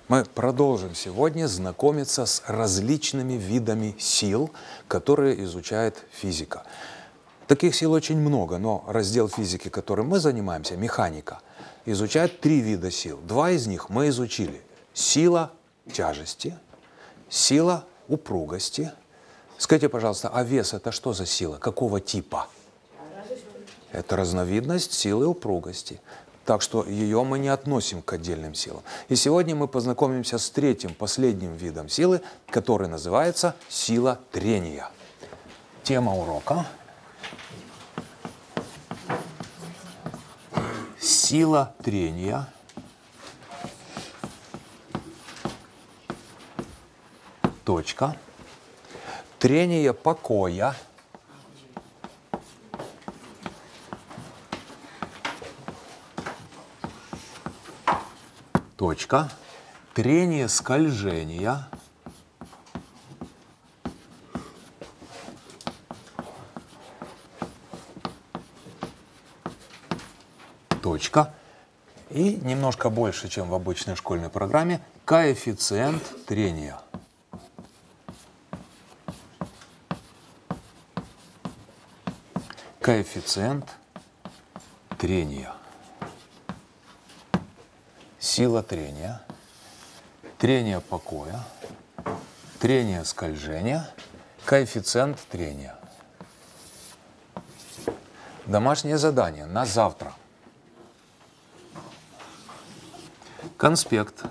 Мы продолжим сегодня знакомиться с различными видами сил, которые изучает физика. Таких сил очень много, но раздел физики, которым мы занимаемся, механика, изучает 3 вида сил. 2 из них мы изучили. Сила тяжести, сила упругости. Скажите, пожалуйста, а вес – это что за сила? Какого типа? Это разновидность силы упругости. Так что ее мы не относим к отдельным силам. И сегодня мы познакомимся с 3-м, последним видом силы, который называется сила трения. Тема урока – сила трения. Точка. Трение покоя. Точка. Трение скольжения. Точка. И немножко больше, чем в обычной школьной программе, коэффициент трения. Коэффициент трения. Сила трения, трение покоя, трение скольжения, коэффициент трения. Домашнее задание на завтра. Конспект.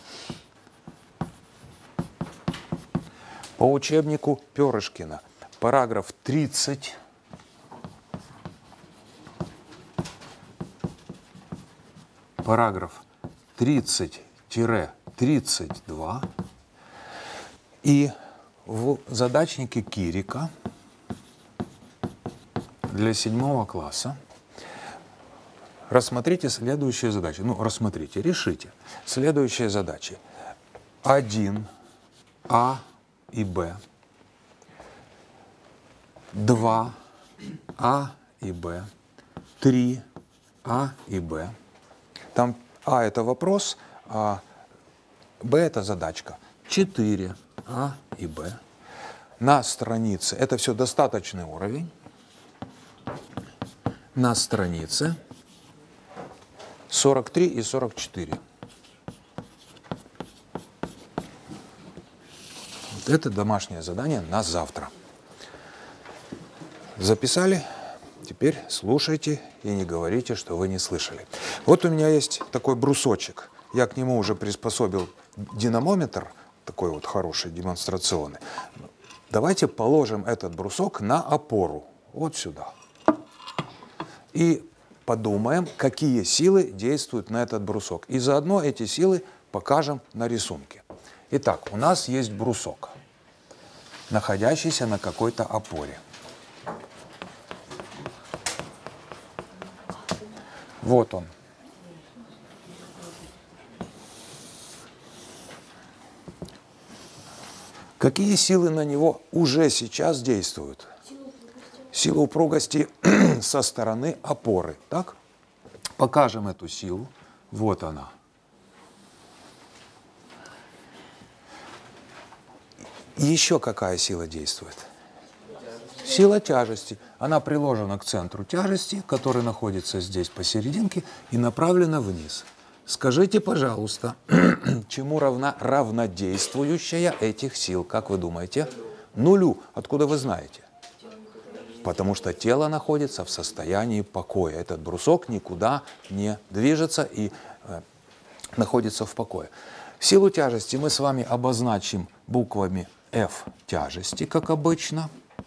По учебнику Перышкина. Параграф 30. Параграф 30-32. И в задачнике Кирика для 7 класса рассмотрите следующие задачи. Ну, рассмотрите, решите. Следующие задачи. 1, А и Б. 2, А и Б. 3, А и Б. Там А – это вопрос, а Б – это задачка. 4 А и Б. На странице, это все достаточный уровень, на странице 43 и 44. Вот это домашнее задание на завтра. Записали? Теперь слушайте и не говорите, что вы не слышали. Вот у меня есть такой брусочек. Я к нему уже приспособил динамометр, такой вот хороший, демонстрационный. Давайте положим этот брусок на опору, вот сюда. И подумаем, какие силы действуют на этот брусок. И заодно эти силы покажем на рисунке. Итак, у нас есть брусок, находящийся на какой-то опоре. Вот он. Какие силы на него уже сейчас действуют? Сила упругости со стороны опоры. Так? Покажем эту силу. Вот она. Еще какая сила действует? Сила тяжести. Она приложена к центру тяжести, который находится здесь посерединке, и направлена вниз. Скажите, пожалуйста, чему равна равнодействующая этих сил? Как вы думаете? Нулю. Откуда вы знаете? Потому что тело находится в состоянии покоя. Этот брусок никуда не движется и находится в покое. Силу тяжести мы с вами обозначим буквами F тяжести, как обычно.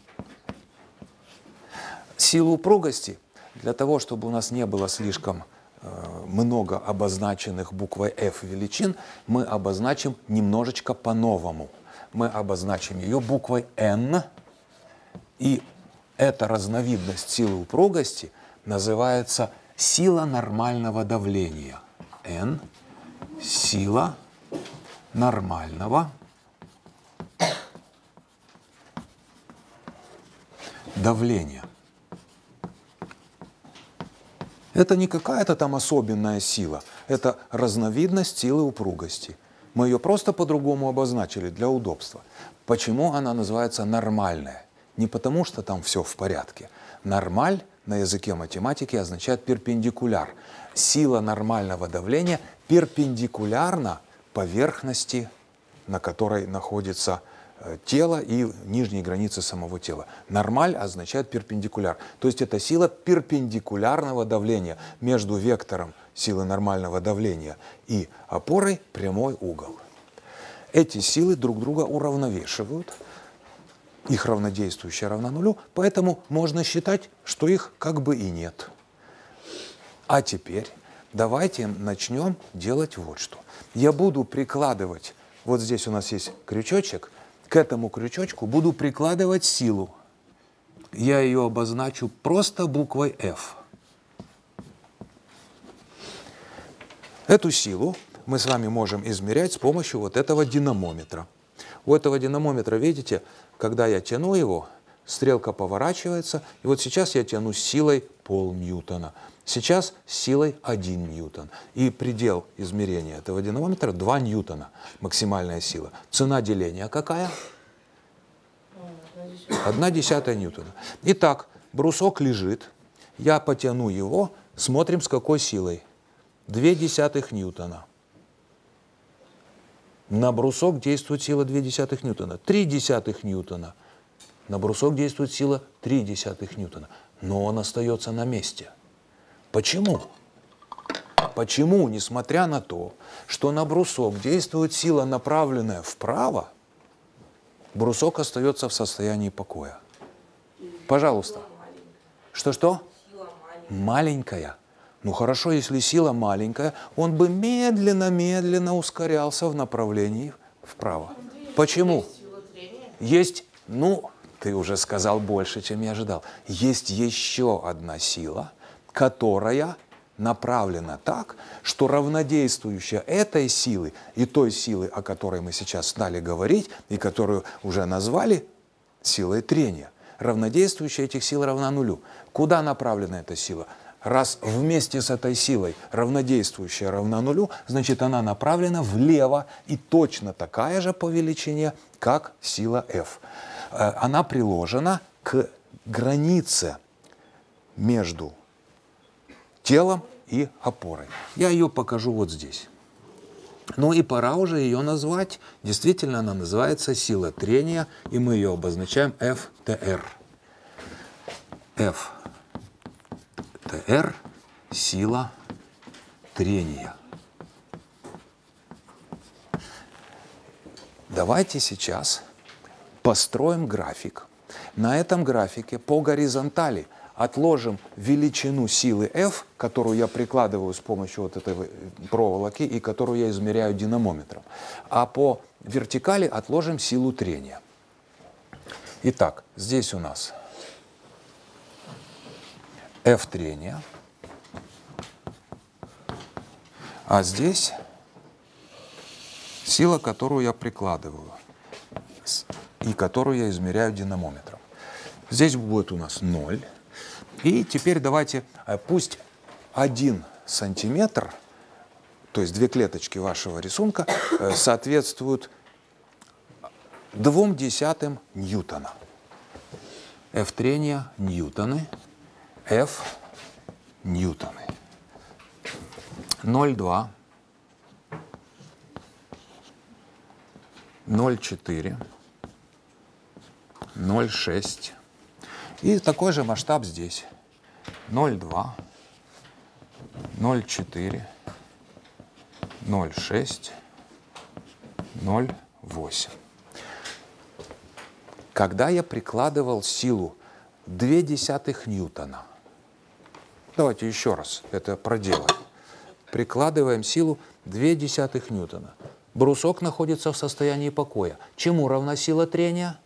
Силу упругости, для того, чтобы у нас не было слишком много обозначенных буквой F величин, мы обозначим немножечко по-новому. Мы обозначим ее буквой N, и эта разновидность силы упругости называется сила нормального давления. N – сила нормального давления. Это не какая-то там особенная сила, это разновидность силы упругости. Мы ее просто по-другому обозначили для удобства. Почему она называется нормальная? Не потому, что там все в порядке. Нормаль на языке математики означает перпендикуляр. Сила нормального давления перпендикулярна поверхности, на которой находится тело и нижние границы самого тела. Нормаль означает перпендикуляр. То есть это сила перпендикулярного давления. Между вектором силы нормального давления и опорой прямой угол. Эти силы друг друга уравновешивают. Их равнодействующая равна нулю, поэтому можно считать, что их как бы и нет. А теперь давайте начнем делать вот что. Я буду прикладывать, вот здесь у нас есть крючочек, к этому крючочку буду прикладывать силу. Я ее обозначу просто буквой F. Эту силу мы с вами можем измерять с помощью вот этого динамометра. У этого динамометра, видите, когда я тяну его, стрелка поворачивается, и вот сейчас я тяну с силой полньютона, сейчас с силой 1 ньютон. И предел измерения этого динамометра 2 ньютона, максимальная сила. Цена деления какая? 1/10 ньютона. Итак, брусок лежит, я потяну его, смотрим с какой силой. 0,2 ньютона. На брусок действует сила 0,2 ньютона. 0,3 ньютона. На брусок действует сила 0,3 ньютона. Но он остается на месте. Почему? Почему, несмотря на то, что на брусок действует сила, направленная вправо, брусок остается в состоянии покоя? Пожалуйста. Что-что? Маленькая. Ну хорошо, если сила маленькая, он бы медленно-медленно ускорялся в направлении вправо. Почему? Есть, ну, ты уже сказал больше, чем я ожидал. Есть еще одна сила, которая направлена так, что равнодействующая этой силы и той силы, о которой мы сейчас стали говорить, и которую уже назвали силой трения, равнодействующая этих сил равна нулю. Куда направлена эта сила? Раз вместе с этой силой равнодействующая равна нулю, значит она направлена влево и точно такая же по величине, как сила F. Она приложена к границе между телом и опорой. Я ее покажу вот здесь. Ну и пора уже ее назвать. Действительно, она называется сила трения, и мы ее обозначаем FTR. FTR – сила трения. Давайте сейчас построим график. На этом графике по горизонтали отложим величину силы F, которую я прикладываю с помощью вот этой проволоки и которую я измеряю динамометром. А по вертикали отложим силу трения. Итак, здесь у нас F трения, а здесь сила, которую я прикладываю и которую я измеряю динамометром. Здесь будет у нас 0. И теперь давайте, пусть 1 сантиметр, то есть 2 клеточки вашего рисунка, соответствуют 0,2 ньютона. F трения – ньютоны, F – ньютоны. 0,2, 0,4, 0,6. И такой же масштаб здесь. 0,2, 0,4, 0,6, 0,8. Когда я прикладывал силу 0,2 ньютона, давайте еще раз это проделаем. Прикладываем силу 0,2 ньютона. Брусок находится в состоянии покоя. Чему равна сила трения?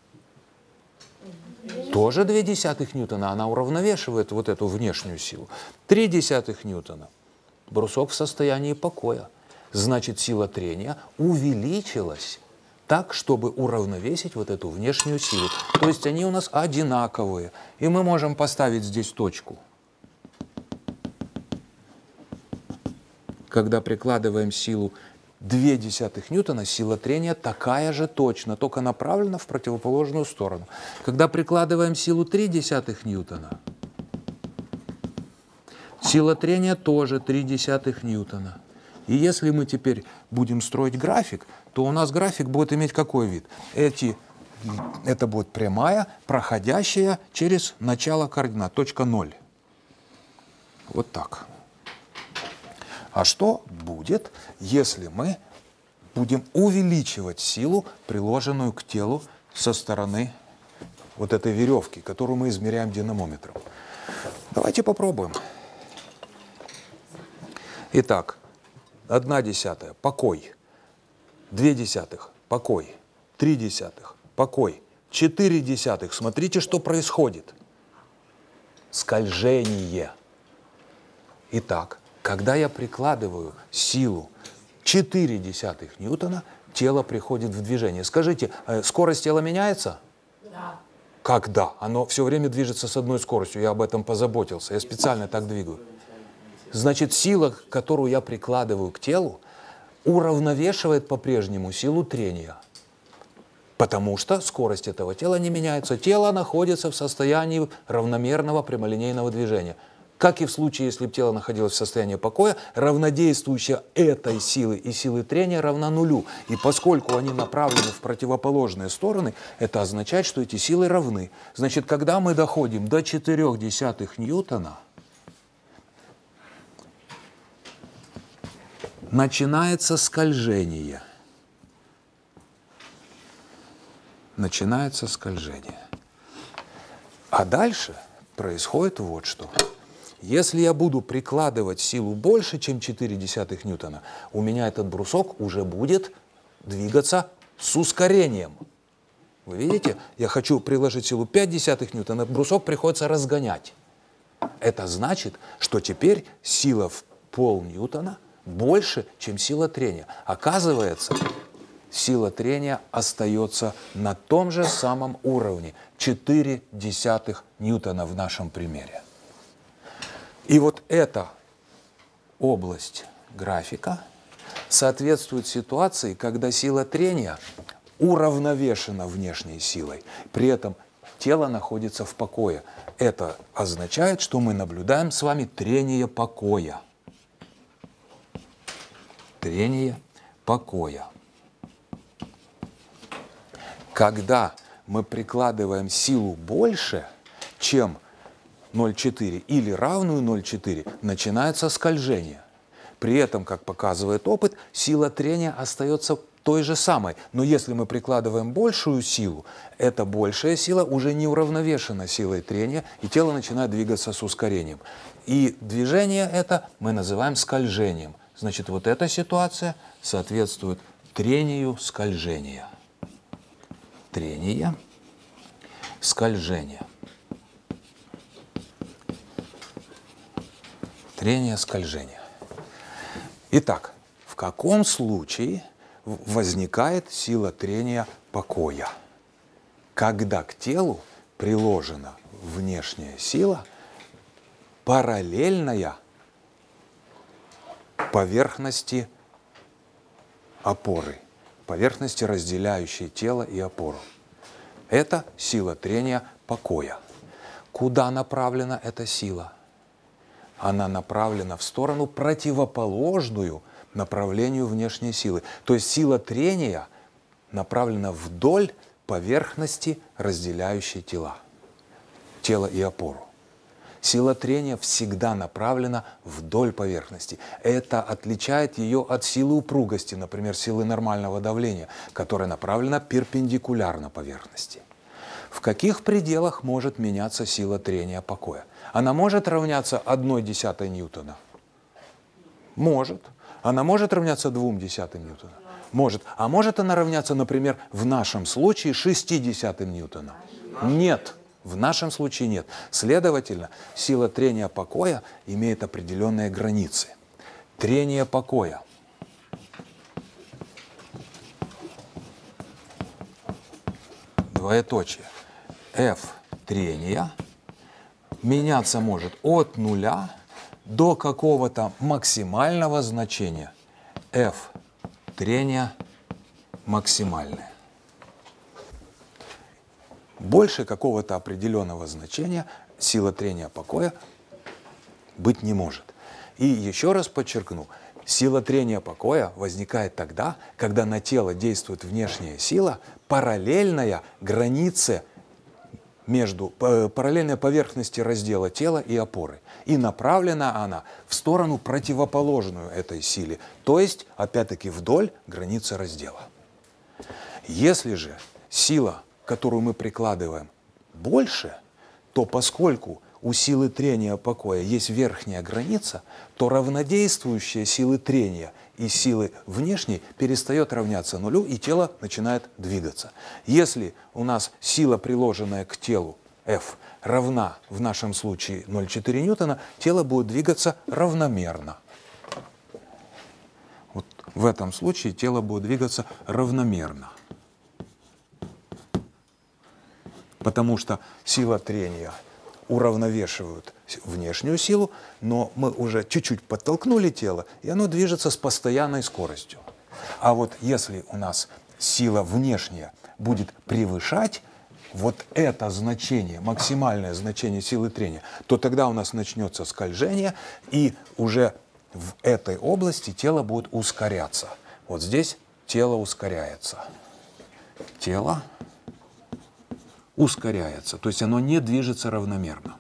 Тоже 0,2 ньютона. Она уравновешивает вот эту внешнюю силу. 0,3 ньютона. Брусок в состоянии покоя. Значит, сила трения увеличилась так, чтобы уравновесить вот эту внешнюю силу. То есть они у нас одинаковые. И мы можем поставить здесь точку. Когда прикладываем силу 0,2 ньютона, сила трения такая же точно, только направлена в противоположную сторону. Когда прикладываем силу 0,3 ньютона, сила трения тоже 0,3 ньютона. И если мы теперь будем строить график, то у нас график будет иметь какой вид? Это будет прямая, проходящая через начало координат, точка 0. Вот так. А что будет, если мы будем увеличивать силу, приложенную к телу со стороны вот этой веревки, которую мы измеряем динамометром? Давайте попробуем. Итак, 0,1 – покой, 0,2 – покой, 0,3 – покой, 0,4 – смотрите, что происходит. Скольжение. Итак, когда я прикладываю силу 0,4 ньютона, тело приходит в движение. Скажите, скорость тела меняется? Да. Когда? Оно все время движется с одной скоростью, я об этом позаботился, я специально так двигаю. Значит, сила, которую я прикладываю к телу, уравновешивает по-прежнему силу трения. Потому что скорость этого тела не меняется. Тело находится в состоянии равномерного прямолинейного движения. Как и в случае, если бы тело находилось в состоянии покоя, равнодействующая этой силы и силы трения равна нулю. И поскольку они направлены в противоположные стороны, это означает, что эти силы равны. Значит, когда мы доходим до 0,4 ньютона, начинается скольжение. Начинается скольжение. А дальше происходит вот что. Если я буду прикладывать силу больше, чем 0,4 ньютона, у меня этот брусок уже будет двигаться с ускорением. Вы видите? Я хочу приложить силу 0,5 ньютона, брусок приходится разгонять. Это значит, что теперь сила в пол-ньютона больше, чем сила трения. Оказывается, сила трения остается на том же самом уровне, 0,4 ньютона в нашем примере. И вот эта область графика соответствует ситуации, когда сила трения уравновешена внешней силой, при этом тело находится в покое. Это означает, что мы наблюдаем с вами трение покоя. Трение покоя. Когда мы прикладываем силу больше, чем 0,4 или равную 0,4, начинается скольжение. При этом, как показывает опыт, сила трения остается той же самой. Но если мы прикладываем большую силу, эта большая сила уже не уравновешена силой трения, и тело начинает двигаться с ускорением. И движение это мы называем скольжением. Значит, вот эта ситуация соответствует трению скольжения. Трение, скольжение. Трение, скольжение. Итак, в каком случае возникает сила трения покоя? Когда к телу приложена внешняя сила, параллельная поверхности опоры, поверхности, разделяющей тело и опору. Это сила трения покоя. Куда направлена эта сила? Она направлена в сторону, противоположную направлению внешней силы. То есть сила трения направлена вдоль поверхности, разделяющей тела, тело и опору. Сила трения всегда направлена вдоль поверхности. Это отличает ее от силы упругости, например, силы нормального давления, которая направлена перпендикулярно поверхности. В каких пределах может меняться сила трения покоя? Она может равняться 0,1 ньютона? Может. Она может равняться 0,2 ньютона? Может. А может она равняться, например, в нашем случае 0,6 ньютона? Нет. В нашем случае нет. Следовательно, сила трения покоя имеет определенные границы. Трение покоя. Двоеточие. F трения меняться может от нуля до какого-то максимального значения. F трения максимальные. Больше какого-то определенного значения сила трения покоя быть не может. И еще раз подчеркну, сила трения покоя возникает тогда, когда на тело действует внешняя сила, параллельная границе параллельной поверхности раздела тела и опоры. И направлена она в сторону противоположную этой силе, то есть, опять-таки, вдоль границы раздела. Если же сила, которую мы прикладываем, больше, то поскольку у силы трения покоя есть верхняя граница, то равнодействующие силы трения и силы внешней перестает равняться нулю, и тело начинает двигаться. Если у нас сила, приложенная к телу, F, равна в нашем случае 0,4 ньютона, тело будет двигаться равномерно. Вот в этом случае тело будет двигаться равномерно. Потому что сила трения уравновешивают внешнюю силу, но мы уже чуть-чуть подтолкнули тело, и оно движется с постоянной скоростью. А вот если у нас сила внешняя будет превышать вот это значение, максимальное значение силы трения, то тогда у нас начнется скольжение, и уже в этой области тело будет ускоряться. Вот здесь тело ускоряется. Тело ускоряется, то есть оно не движется равномерно.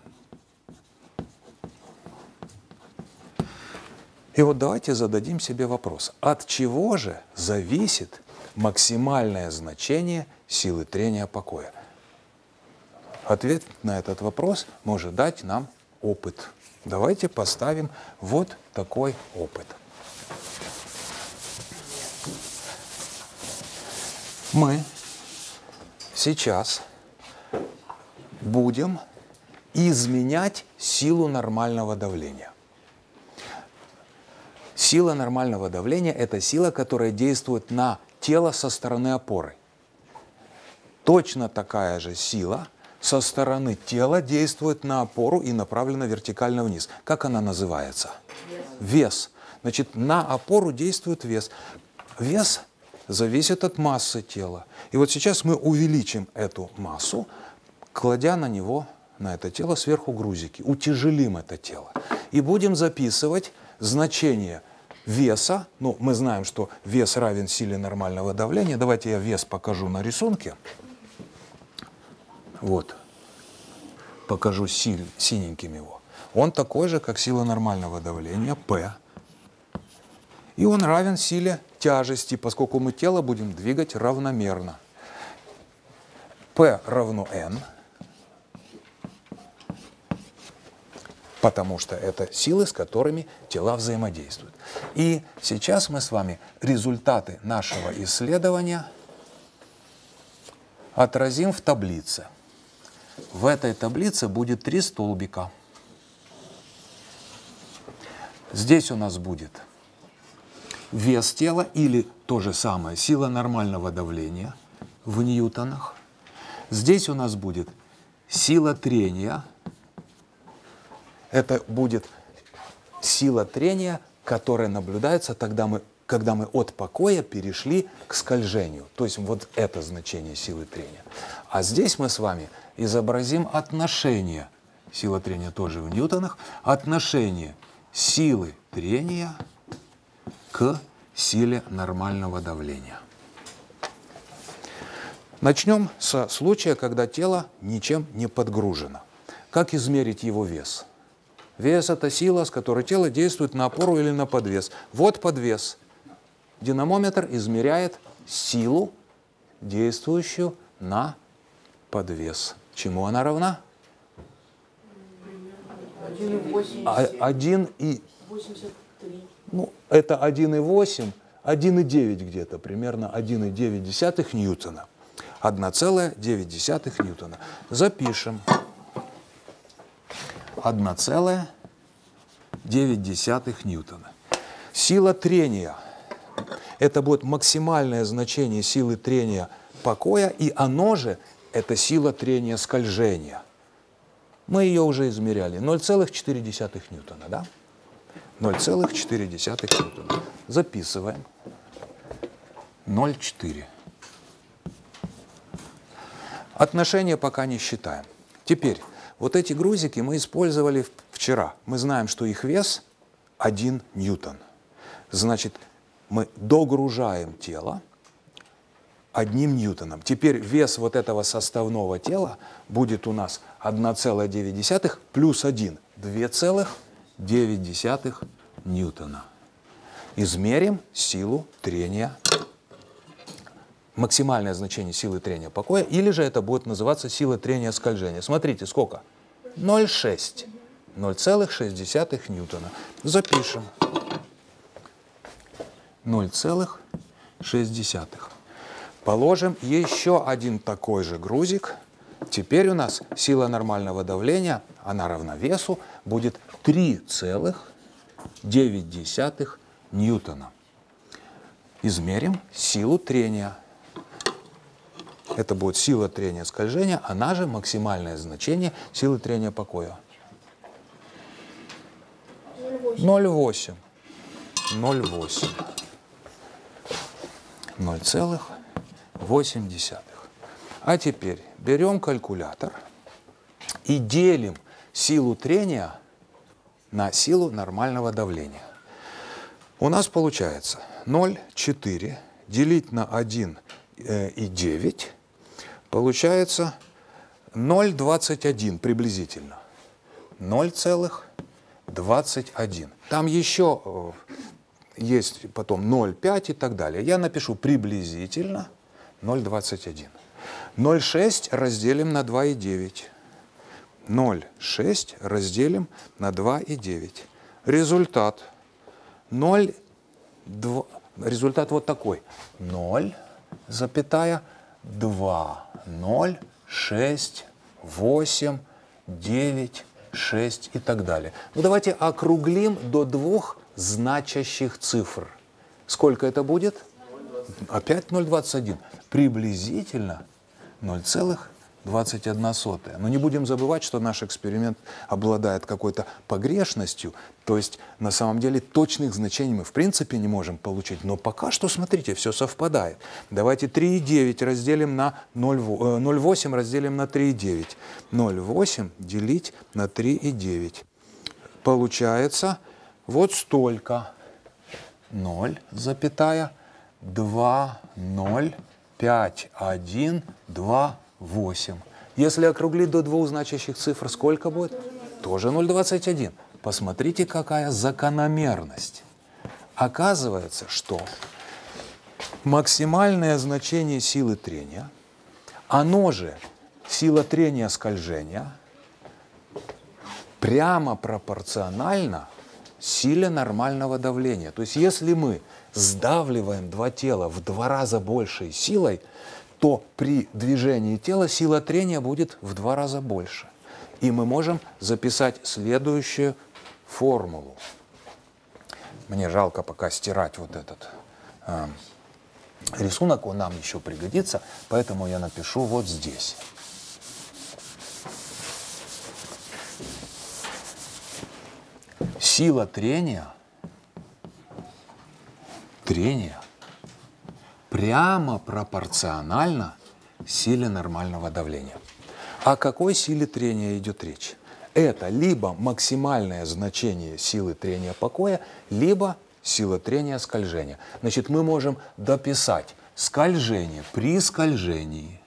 И вот давайте зададим себе вопрос, от чего же зависит максимальное значение силы трения покоя? Ответ на этот вопрос может дать нам опыт. Давайте поставим вот такой опыт. Мы сейчас будем изменять силу нормального давления. Сила нормального давления – это сила, которая действует на тело со стороны опоры. Точно такая же сила со стороны тела действует на опору и направлена вертикально вниз. Как она называется? Вес. Значит, на опору действует вес. Вес зависит от массы тела. И вот сейчас мы увеличим эту массу, кладя на него, на это тело, сверху грузики, утяжелим это тело. И будем записывать значение веса. Ну, мы знаем, что вес равен силе нормального давления. Давайте я вес покажу на рисунке. Вот. Покажу синеньким его. Он такой же, как сила нормального давления, P. И он равен силе тяжести, поскольку мы тело будем двигать равномерно. P равно N. Потому что это силы, с которыми тела взаимодействуют. И сейчас мы с вами результаты нашего исследования отразим в таблице. В этой таблице будет 3 столбика. Здесь у нас будет вес тела или то же самое, сила нормального давления в ньютонах. Здесь у нас будет сила трения. Это будет сила трения, которая наблюдается, когда мы от покоя перешли к скольжению. То есть вот это значение силы трения. А здесь мы с вами изобразим отношение, сила трения тоже в ньютонах, отношение силы трения к силе нормального давления. Начнем со случая, когда тело ничем не подгружено. Как измерить его вес? Вес – это сила, с которой тело действует на опору или на подвес. Вот подвес. Динамометр измеряет силу, действующую на подвес. Чему она равна? 1,83. Ну, это 1,8, 1,9 где-то, примерно 1,9 ньютона. 1,9 ньютона. Запишем. 1,9 ньютона. Сила трения. Это будет максимальное значение силы трения покоя, и оно же это сила трения скольжения. Мы ее уже измеряли. 0,4 ньютона, да? 0,4 ньютона. Записываем. 0,4. Отношения пока не считаем. Теперь, вот эти грузики мы использовали вчера. Мы знаем, что их вес 1 ньютон. Значит, мы догружаем тело 1 ньютоном. Теперь вес вот этого составного тела будет у нас 1,9 плюс 1, 2,9 ньютона. Измерим силу трения, максимальное значение силы трения покоя, или же это будет называться сила трения скольжения. Смотрите, сколько? 0,6. 0,6 ньютона. Запишем. 0,6. Положим еще один такой же грузик. Теперь у нас сила нормального давления, она равна весу, будет 3,9 ньютона. Измерим силу трения. Это будет сила трения скольжения, она же максимальное значение силы трения покоя. 0,8. 0,8. А теперь берем калькулятор и делим силу трения на силу нормального давления. У нас получается 0,4 делить на 1,9, получается 0,21 приблизительно. 0,21. Там еще есть потом 0,5 и так далее. Я напишу приблизительно 0,21. 0,6 разделим на 2,9. 0,6 разделим на 2,9. Результат 0,2. Результат вот такой. 0,2068,9,6 и так далее. Ну, давайте округлим до двух значащих цифр. Сколько это будет? 0,21. Опять 0,21. Приблизительно 0,21. Но не будем забывать, что наш эксперимент обладает какой-то погрешностью. То есть, на самом деле, точных значений мы в принципе не можем получить. Но пока что, смотрите, все совпадает. Давайте 3,9 разделим на 0,8 разделим на 3,9. 0,8 делить на 3,9. Получается вот столько. 0,205128. Если округлить до двух значащих цифр, сколько будет? Тоже 0,21. Посмотрите, какая закономерность. Оказывается, что максимальное значение силы трения, оно же сила трения скольжения, прямо пропорционально силе нормального давления. То есть если мы сдавливаем два тела в 2 раза большей силой, то при движении тела сила трения будет в 2 раза больше. И мы можем записать следующую формулу. Мне жалко пока стирать вот этот рисунок, он нам еще пригодится, поэтому я напишу вот здесь. Сила трения прямо пропорциональна силе нормального давления. О какой силе трения идет речь? Это либо максимальное значение силы трения покоя, либо сила трения скольжения. Значит, мы можем дописать скольжение при скольжении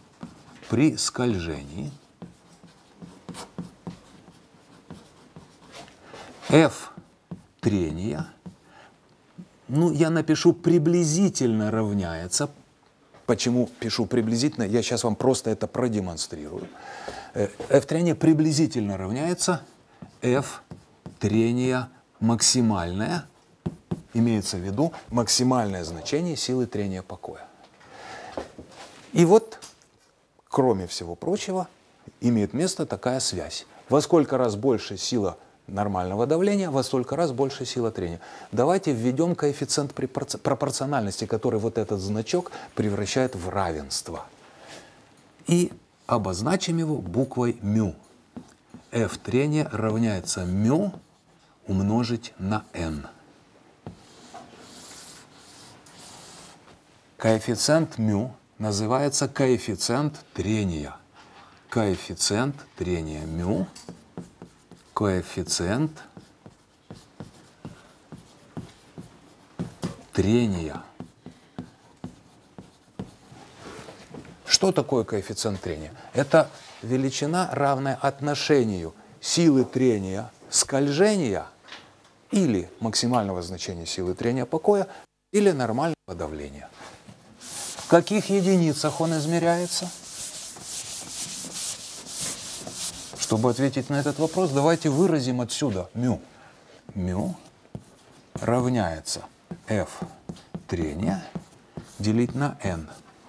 F трения, ну, я напишу приблизительно равняется. Почему пишу приблизительно? Я сейчас вам просто это продемонстрирую. F трения приблизительно равняется F трения максимальное, имеется в виду максимальное значение силы трения покоя. И вот, кроме всего прочего, имеет место такая связь. Во сколько раз больше сила нормального давления, во столько раз больше сила трения. Давайте введем коэффициент пропорциональности, который вот этот значок превращает в равенство. И обозначим его буквой μ. F трения равняется μ умножить на n. Коэффициент μ называется коэффициент трения. Коэффициент трения μ, коэффициент трения. Что такое коэффициент трения? Это величина, равная отношению силы трения скольжения или максимального значения силы трения покоя, или нормального давления. В каких единицах он измеряется? Чтобы ответить на этот вопрос, давайте выразим отсюда μ. μ равняется F трения делить на n.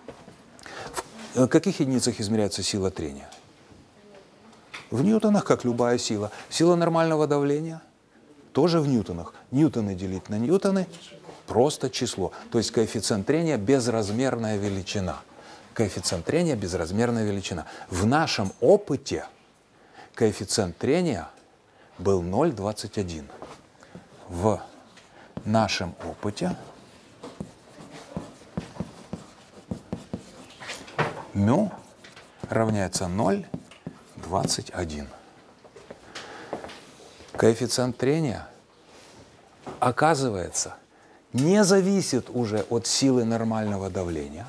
В каких единицах измеряется сила трения? В ньютонах, как любая сила. Сила нормального давления тоже в ньютонах. Ньютоны делить на ньютоны – просто число. То есть коэффициент трения – безразмерная величина. Коэффициент трения – безразмерная величина. В нашем опыте коэффициент трения был 0,21. В нашем опыте μ равняется 0,21. Коэффициент трения, оказывается, не зависит уже от силы нормального давления.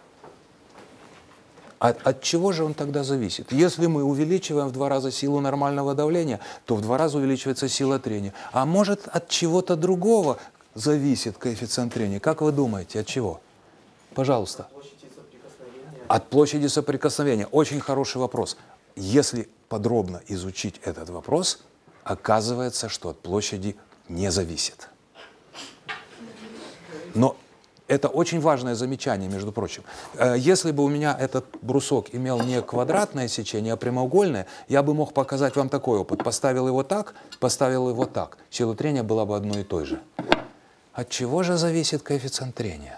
От чего же он тогда зависит? Если мы увеличиваем в 2 раза силу нормального давления, то в 2 раза увеличивается сила трения. А может, от чего-то другого зависит коэффициент трения? Как вы думаете, от чего? Пожалуйста. От площади соприкосновения. Очень хороший вопрос. Если подробно изучить этот вопрос, оказывается, что от площади не зависит. Но это очень важное замечание, между прочим. Если бы у меня этот брусок имел не квадратное сечение, а прямоугольное, я бы мог показать вам такой опыт. Поставил его так, поставил его так. Сила трения была бы одной и той же. От чего же зависит коэффициент трения?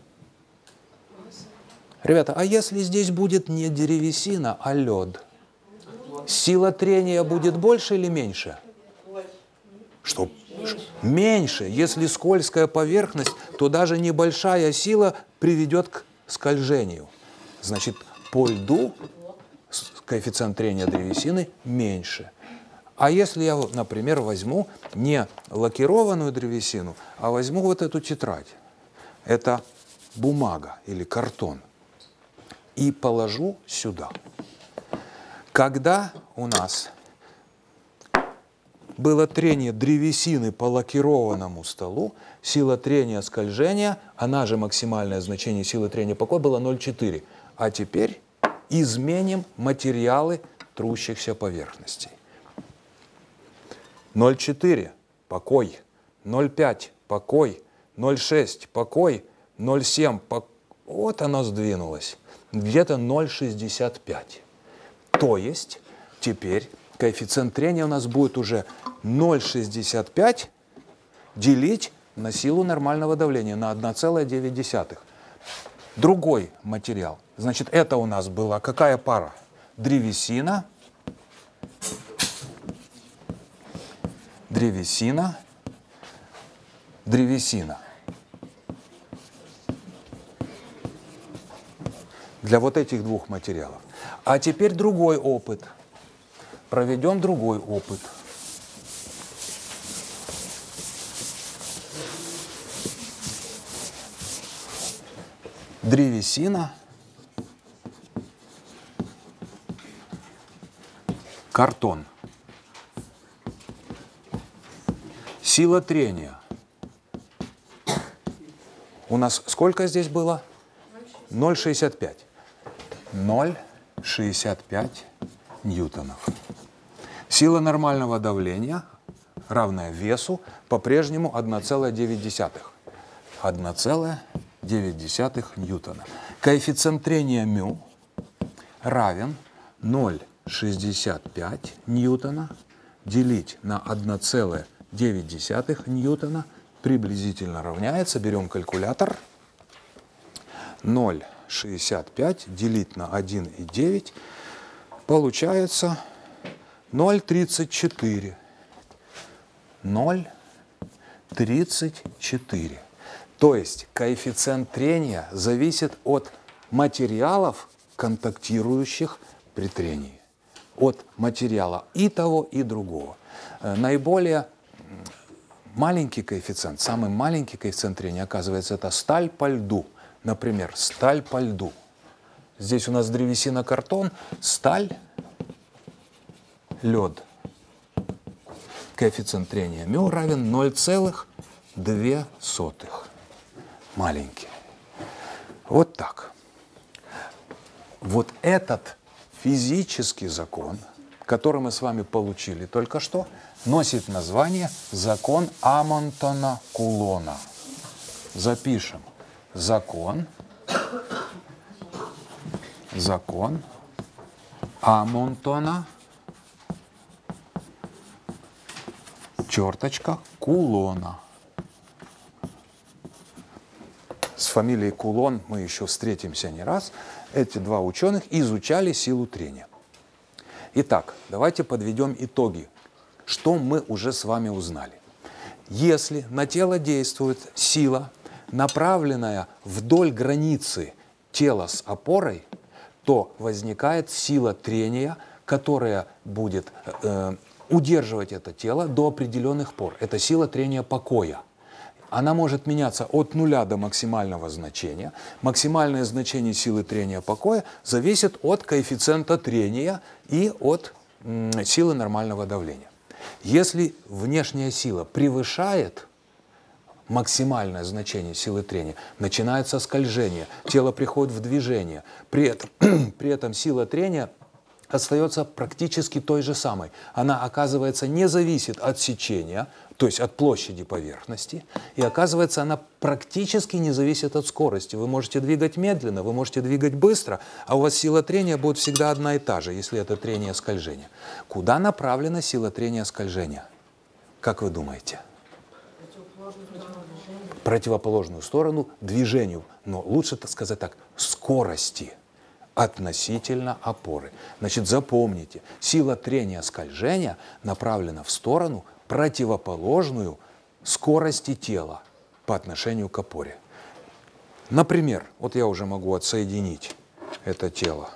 Ребята, а если здесь будет не древесина, а лед? Сила трения будет больше или меньше? Что? Меньше. Если скользкая поверхность, то даже небольшая сила приведет к скольжению. Значит, по льду коэффициент трения древесины меньше. А если я, например, возьму не лакированную древесину, а возьму вот эту тетрадь, это бумага или картон, и положу сюда. Когда у нас было трение древесины по лакированному столу, сила трения скольжения, она же максимальное значение силы трения покоя, было 0,4. А теперь изменим материалы трущихся поверхностей. 0,4 – покой, 0,5 – покой, 0,6 – покой, 0,7 – покой. Вот оно сдвинулось. Где-то 0,65. То есть теперь коэффициент трения у нас будет уже 0,65 делить на силу нормального давления, на 1,9. Другой материал. Значит, это у нас была какая пара? Древесина, древесина, древесина. Для вот этих двух материалов. А теперь другой опыт. Проведем другой опыт. Древесина, картон. Сила трения. У нас сколько здесь было? 0,65. 0,65 ньютонов. Сила нормального давления, равная весу, по-прежнему 1,9. 1,9 ньютона. Коэффициент трения μ равен 0,65 ньютона делить на 1,9 ньютона приблизительно равняется, берем калькулятор, 0,65 делить на 1,9 получается 0,34. 0,34. То есть коэффициент трения зависит от материалов, контактирующих при трении. От материала и того, и другого. Наиболее маленький коэффициент, самый маленький коэффициент трения, оказывается, это сталь по льду. Например, сталь по льду. Здесь у нас древесина, картон, сталь, лед. Коэффициент трения μ равен 0,2. Маленький. Вот так. Вот этот физический закон, который мы с вами получили только что, носит название закон Амонтона-Кулона. Запишем. Закон Амонтона, черточка, Кулона. С фамилией Кулон мы еще встретимся не раз. Эти два ученых изучали силу трения. Итак, давайте подведем итоги. Что мы уже с вами узнали? Если на тело действует сила, направленная вдоль границы тела с опорой, то возникает сила трения, которая будет удерживать это тело до определенных пор. Это сила трения покоя. Она может меняться от нуля до максимального значения. Максимальное значение силы трения покоя зависит от коэффициента трения и от силы нормального давления. Если внешняя сила превышает максимальное значение силы трения, начинается скольжение, тело приходит в движение. При этом сила трения остается практически той же самой. Она, оказывается, не зависит от сечения, то есть от площади поверхности, и, оказывается, она практически не зависит от скорости. Вы можете двигать медленно, вы можете двигать быстро, а у вас сила трения будет всегда одна и та же, если это трение скольжения. Куда направлена сила трения скольжения? Как вы думаете? Противоположную сторону движению, но лучше сказать так, скорости относительно опоры. Значит, запомните, сила трения скольжения направлена в сторону, противоположную скорости тела по отношению к опоре. Например, вот я уже могу отсоединить это тело.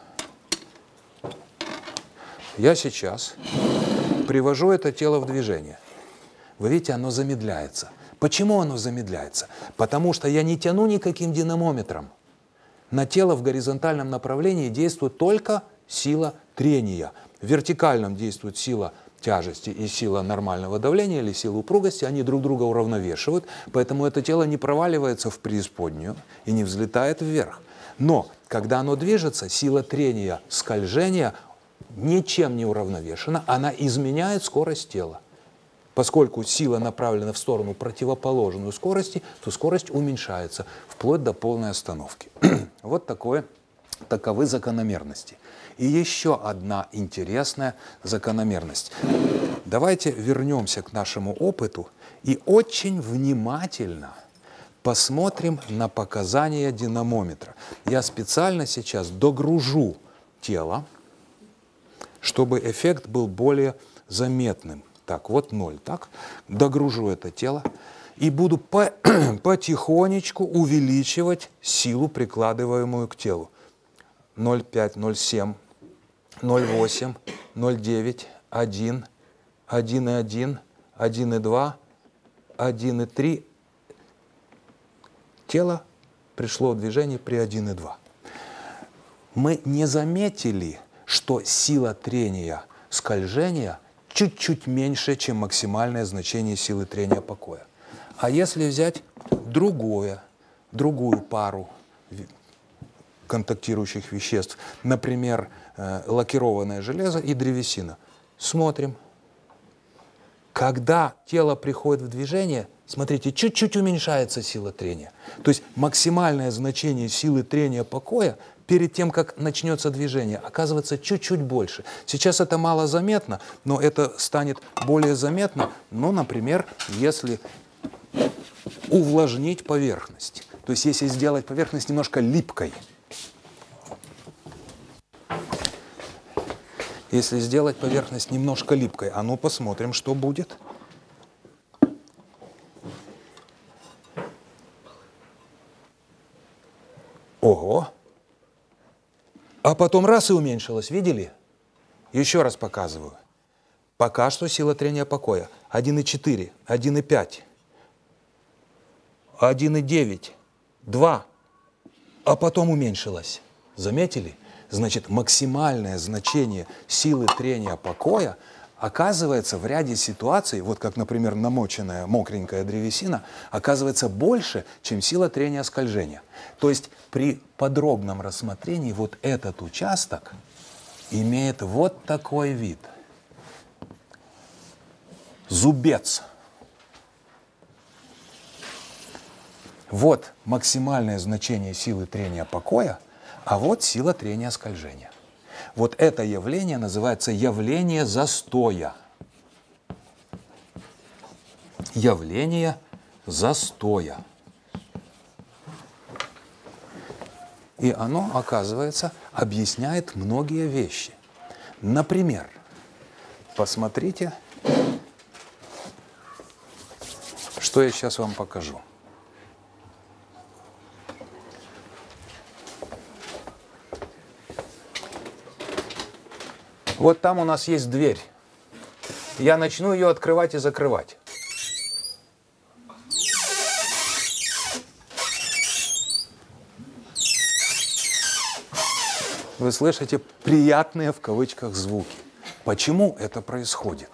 Я сейчас привожу это тело в движение. Вы видите, оно замедляется. Почему оно замедляется? Потому что я не тяну никаким динамометром. На тело в горизонтальном направлении действует только сила трения. В вертикальном действует сила тяжести и сила нормального давления или сила упругости. Они друг друга уравновешивают, поэтому это тело не проваливается в преисподнюю и не взлетает вверх. Но когда оно движется, сила трения скольжения ничем не уравновешена, она изменяет скорость тела. Поскольку сила направлена в сторону противоположную скорости, то скорость уменьшается вплоть до полной остановки. Вот таковы закономерности. И еще одна интересная закономерность. Давайте вернемся к нашему опыту и очень внимательно посмотрим на показания динамометра. Я специально сейчас догружу тело, чтобы эффект был более заметным. Так, вот 0, так, догружу это тело и буду потихонечку увеличивать силу, прикладываемую к телу. 0,5, 0,7, 0,8, 0,9, 1, 1,1, 1,2, 1,3. Тело пришло в движение при 1,2. Мы не заметили, что сила трения скольжения чуть-чуть меньше, чем максимальное значение силы трения покоя. А если взять другую пару контактирующих веществ, например, лакированное железо и древесина, смотрим. Когда тело приходит в движение, смотрите, чуть-чуть уменьшается сила трения. То есть максимальное значение силы трения покоя перед тем, как начнется движение, оказывается чуть-чуть больше. Сейчас это мало заметно, но это станет более заметно, ну, например, если увлажнить поверхность. То есть если сделать поверхность немножко липкой. Если сделать поверхность немножко липкой, а ну посмотрим, что будет. потом раз и уменьшилось. Видели? Еще раз показываю. Пока что сила трения покоя 1,4, 1,5, 1,9, 2, а потом уменьшилось. Заметили? Значит, максимальное значение силы трения покоя оказывается в ряде ситуаций, вот как, например, намоченная мокренькая древесина, оказывается больше, чем сила трения скольжения. То есть при подробном рассмотрении вот этот участок имеет вот такой вид. Зубец. Вот максимальное значение силы трения покоя, а вот сила трения скольжения. Вот это явление называется явление застоя. Явление застоя. И оно, оказывается, объясняет многие вещи. Например, посмотрите, что я сейчас вам покажу. Вот там у нас есть дверь. Я начну ее открывать и закрывать. Вы слышите приятные в кавычках звуки. Почему это происходит?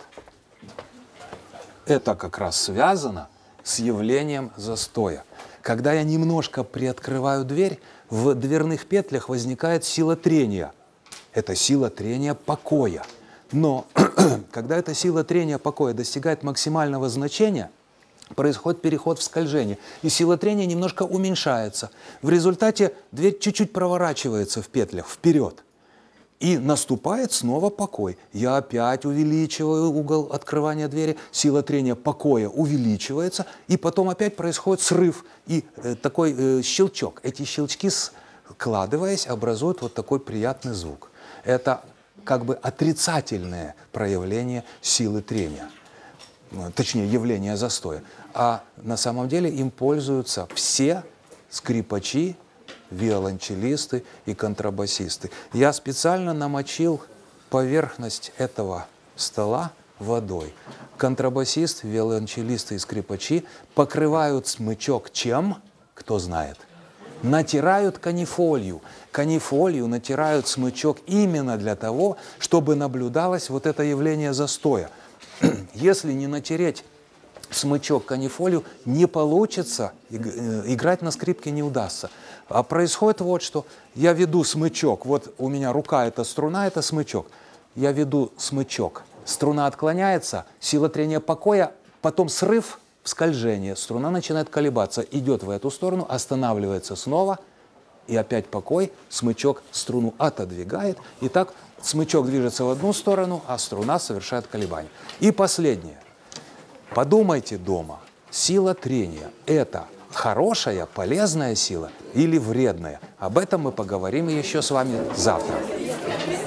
Это как раз связано с явлением застоя. Когда я немножко приоткрываю дверь, в дверных петлях возникает сила трения. Это сила трения покоя. Но когда эта сила трения покоя достигает максимального значения, происходит переход в скольжение, и сила трения немножко уменьшается. В результате дверь чуть-чуть проворачивается в петлях вперед. И наступает снова покой. Я опять увеличиваю угол открывания двери, сила трения покоя увеличивается, и потом опять происходит срыв и такой щелчок. Эти щелчки, складываясь, образуют вот такой приятный звук. Это как бы отрицательное проявление силы трения, точнее явление застоя. А на самом деле им пользуются все скрипачи, виолончелисты и контрабасисты. Я специально намочил поверхность этого стола водой. Контрабасист, виолончелисты и скрипачи покрывают смычок чем? Кто знает? Натирают канифолью. Канифолью натирают смычок именно для того, чтобы наблюдалось вот это явление застоя. Если не натереть смычок канифолью, не получится, играть на скрипке не удастся. А происходит вот что. Я веду смычок, вот у меня рука – это струна, это смычок. Я веду смычок, струна отклоняется, сила трения покоя, потом срыв, скольжение, струна начинает колебаться, идет в эту сторону, останавливается снова, и опять покой, смычок струну отодвигает, и так смычок движется в одну сторону, а струна совершает колебания. И последнее. Подумайте дома, сила трения – это хорошая, полезная сила или вредная? Об этом мы поговорим еще с вами завтра.